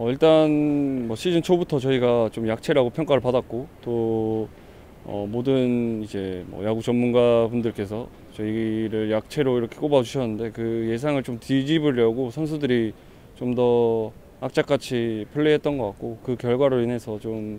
일단 뭐 시즌 초부터 저희가 좀 약체라고 평가를 받았고 또 모든 이제 뭐 야구 전문가 분들께서 저희를 약체로 이렇게 꼽아 주셨는데 그 예상을 좀 뒤집으려고 선수들이 좀 더 악착같이 플레이했던 것 같고 그 결과로 인해서 좀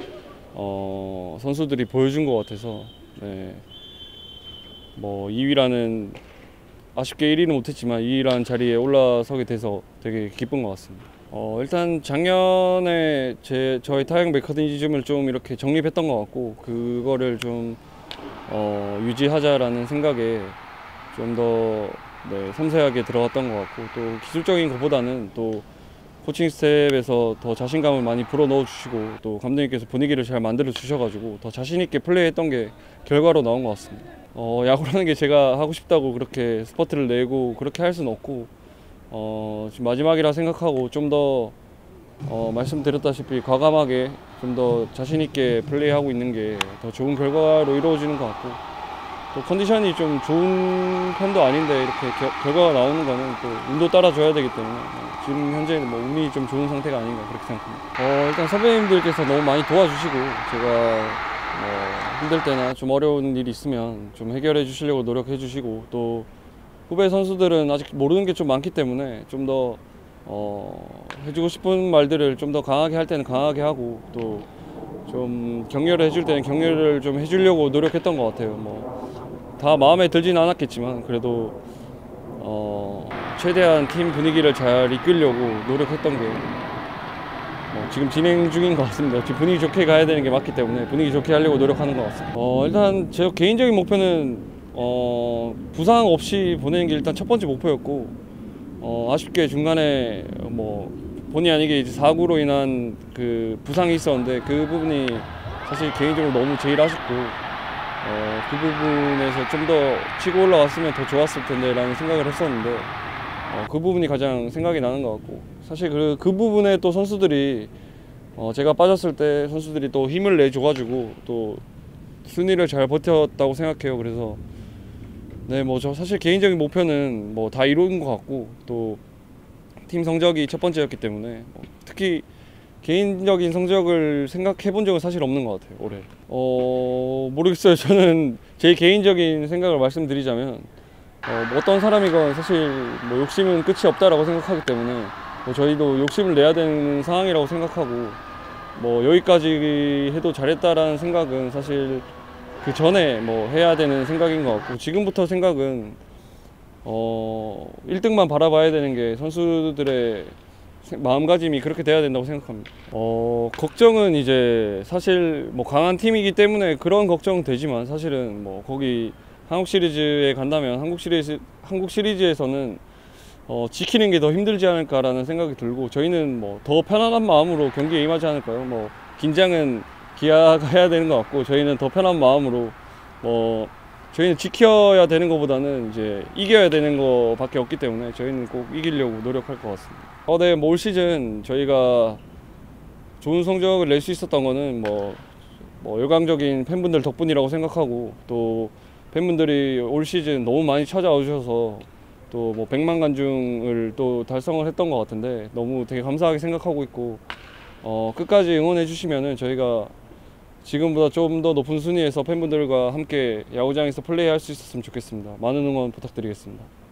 선수들이 보여준 것 같아서 네, 뭐 2위라는 아쉽게 1위는 못했지만 2위라는 자리에 올라서게 돼서 되게 기쁜 것 같습니다. 일단 작년에 저희 타격 메커니즘을 좀 이렇게 정립했던 것 같고 그거를 좀 유지하자라는 생각에 좀 더 섬세하게 들어갔던 것 같고 또 기술적인 것보다는 또 코칭 스텝에서 더 자신감을 많이 불어넣어 주시고 또 감독님께서 분위기를 잘 만들어 주셔가지고 더 자신 있게 플레이했던 게 결과로 나온 것 같습니다. 야구라는 게 제가 하고 싶다고 그렇게 스포트를 내고 그렇게 할 수는 없고 지금 마지막이라 생각하고 좀 더 말씀드렸다시피 과감하게 좀 더 자신 있게 플레이하고 있는 게 더 좋은 결과로 이루어지는 것 같고 또 컨디션이 좀 좋은 편도 아닌데 이렇게 결과가 나오는 거는 또 운도 따라줘야 되기 때문에 지금 현재는 뭐 운이 좀 좋은 상태가 아닌가 그렇게 생각합니다. 일단 선배님들께서 너무 많이 도와주시고 제가 힘들 때나 좀 어려운 일이 있으면 좀 해결해 주시려고 노력해 주시고 또 후배 선수들은 아직 모르는 게 좀 많기 때문에 좀 더 해주고 싶은 말들을 좀 더 강하게 할 때는 강하게 하고 또 좀 격려를 해줄 때는 격려를 좀 해주려고 노력했던 것 같아요. 뭐 다 마음에 들지는 않았겠지만 그래도 최대한 팀 분위기를 잘 이끌려고 노력했던 게 지금 진행 중인 것 같습니다. 지금 분위기 좋게 가야 되는 게 맞기 때문에 분위기 좋게 하려고 노력하는 것 같습니다. 일단 제 개인적인 목표는 부상 없이 보내는 게 일단 첫 번째 목표였고 아쉽게 중간에 뭐 본의 아니게 이제 사고로 인한 그 부상이 있었는데 그 부분이 사실 개인적으로 너무 제일 아쉽고 그 부분에서 좀 더 치고 올라왔으면 더 좋았을 텐데 라는 생각을 했었는데 그 부분이 가장 생각이 나는 것 같고 사실 그 부분에 또 선수들이 제가 빠졌을 때 선수들이 또 힘을 내줘가지고 또 순위를 잘 버텼다고 생각해요. 그래서 네, 뭐 저 사실 개인적인 목표는 뭐 다 이룬 것 같고 또 팀 성적이 첫 번째였기 때문에 특히 개인적인 성적을 생각해 본 적은 사실 없는 것 같아요. 올해 모르겠어요. 저는 제 개인적인 생각을 말씀드리자면 뭐 어떤 사람이건 사실 뭐 욕심은 끝이 없다라고 생각하기 때문에 뭐 저희도 욕심을 내야 되는 상황이라고 생각하고 뭐 여기까지 해도 잘했다라는 생각은 사실 그 전에 뭐 해야 되는 생각인 것 같고 지금부터 생각은 1등만 바라봐야 되는 게 선수들의 마음가짐이 그렇게 돼야 된다고 생각합니다. 걱정은 이제 사실 뭐 강한 팀이기 때문에 그런 걱정은 되지만 사실은 뭐 거기 한국 시리즈에 간다면 한국 시리즈에서는 지키는 게 더 힘들지 않을까라는 생각이 들고 저희는 뭐 더 편안한 마음으로 경기에 임하지 않을까요? 뭐 긴장은 기아가 되는 것 같고 저희는 더 편한 마음으로 저희는 지켜야 되는 것보다는 이제 이겨야 되는 것밖에 없기 때문에 저희는 꼭 이기려고 노력할 것 같습니다. 네, 뭐 올 시즌 저희가 좋은 성적을 낼 수 있었던 거는 뭐 열광적인 팬분들 덕분이라고 생각하고 또 팬분들이 올 시즌 너무 많이 찾아와 주셔서 또 뭐 100만 관중을 또 달성을 했던 것 같은데 너무 되게 감사하게 생각하고 있고 끝까지 응원해 주시면은 저희가 지금보다 좀 더 높은 순위에서 팬분들과 함께 야구장에서 플레이할 수 있었으면 좋겠습니다. 많은 응원 부탁드리겠습니다.